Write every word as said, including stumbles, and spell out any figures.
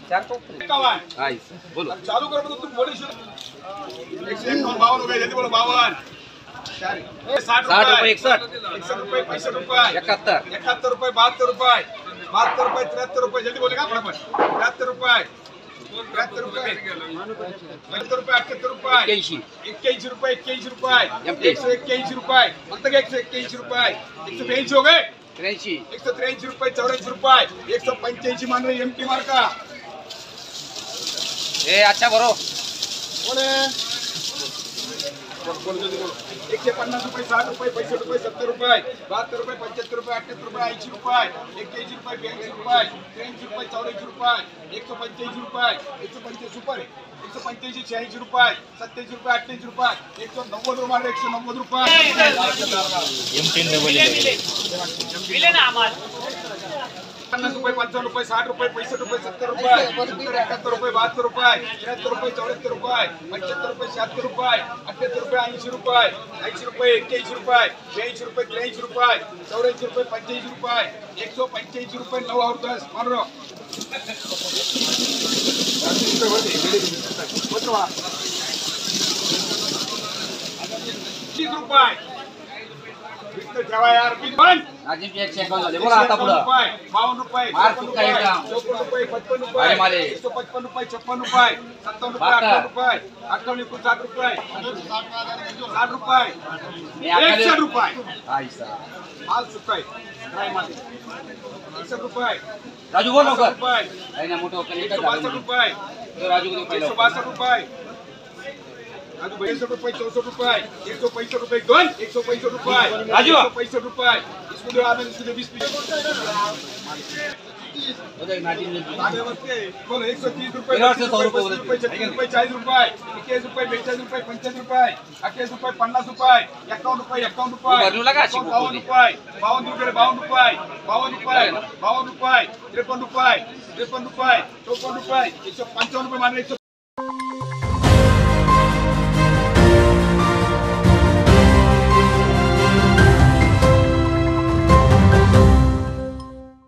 बोलो चालू कर तू बोली एकशे एकावन्न बावन्न रुपये जल्दी बोलो बावन्न साठ रुपये एकसठ एकसठ रुपये पैंसठ रुपये एकाहत्तर एकाहत्तर रुपये बहात्तर रुपये बहात्तर रुपये त्र्याहत्तर रुपये जल्दी बोले का फटाफट त्र्याहत्तर रुपये त्र्याहत्तर रुपये पंच्याहत्तर रुपये अठ्ठ्याहत्तर रुपये एक्क्याऐंशी एक्क्याऐंशी रुपये एक्क्याऐंशी रुपये एमटी. एकशे एक्क्याऐंशी रुपये फक्त एकशे एक्क्याऐंशी रुपये एकशे ब्याऐंशी हो गए त्र्याऐंशी एकशे त्र्याऐंशी रुपये चौऱ्याऐंशी रुपये एकशे पंच्याऐंशी मान रहे एमटी मार्का ए अच्छा बरो बोले एकशे पन्नास रुपये साठ रुपये पैंसठ रुपये सत्तर रुपये बहात्तर रुपये पंच्याहत्तर रुपये अठ्ठ्याहत्तर रुपये ऐंशी रुपये एक्क्याऐंशी रुपये ब्याऐंशी रुपये त्र्याऐंशी रुपये चौऱ्याऐंशी रुपये एकशे पंच्याऐंशी रुपये एकशे पंच्याऐंशी रुपये एकशे पंच्याऐंशी शहाऐंशी रुपये सत्याऐंशी रुपये अठ्ठ्याऐंशी रुपये एकशे नव्वद रुपये एकशे नव्वद रुपये पन्नास रुपये पंचावन्न रुपये साठ रुपये पैंसठ रुपये सत्तर रुपये सत्तर एकाहत्तर रुपये बहात्तर रुपये त्र्याहत्तर रुपये चौऱ्याहत्तर रुपये पंच्याहत्तर रुपये शहात्तर रुपये अठ्ठ्याहत्तर रुपये ऐंशी रुपये ऐंशी रुपये एक्क्याऐंशी रुपये ब्याऐंशी रुपये त्र्याऐंशी रुपये चौऱ्याऐंशी रुपये पंच्याऐंशी रुपये एकशे पंच्याऐंशी रुपये नऊ हजार पंधरा तीस रुपये ठेवा यार बंद राजीव एकशे एकावन्न झाले बोला आता पुढं बावन्न रुपये मार चुका एकदा. चौपन्न रुपये पचपन्न अरे रुपये माले. एकशे पचपन्न रुपये छप्पन्न रुपये सत्तावन्न रुपये बाका. अठ्ठावन्न रुपये अठ्ठावन्न एकूण साठ रुपये साठ रुपये मी आता- एकसठ रुपये आयसा माल चुका आहे काय माल एकसठ रुपये राजू बोल लवकर रुपये काही ना मोठं वगैरे एकशे एकच बासष्ट झालं रुपये तो राजू को पहिलं एकशे बासष्ट रुपये राजू बेसष्ट रुपये चौसष्ट रुपये एकशे पैंसष्ट रुपये दोन एकशे पैंसष्ट रुपये राजू. एकशे पैंसठ रुपये इसको दे आधा इसको दे बीस पीस होतं एक नाजीम ने आधे वरती बोलो एकशे तीस रुपये गेल्या वर्षी सौ रुपये पस्तीस बोलत रुपये छत्तीस रुपये चाळीस रुपये एक्केचाळीस रुपये बेचाळीस रुपये पंचेचाळीस रुपये अठ्ठेचाळीस रुपये पन्नास रुपये एकावन्न रुपये एकावन्न रुपये भरलो लागा अशी एकावन्न, बावन्न रुपये बावन्न रुपये बावन्न रुपये बावन्न रुपये बावन्न रुपये त्रेपन्न रुपये त्रेपन्न रुपये चौपन्न रुपये एकशे पंचावन्न रुपये मानले एकशे